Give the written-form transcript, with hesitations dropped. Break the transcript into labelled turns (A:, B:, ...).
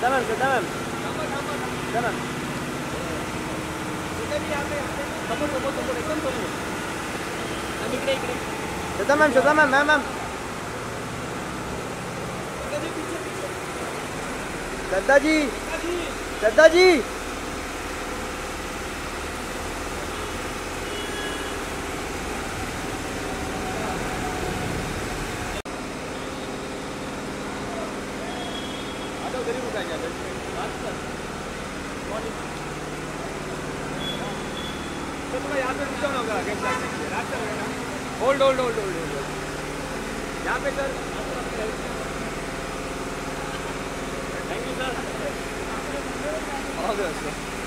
A: Ma'am Shraddha ma'am Shraddha ma'am ma'am Shraddha ji Shraddha ji hold यहाँ पे sir. Thank you sir.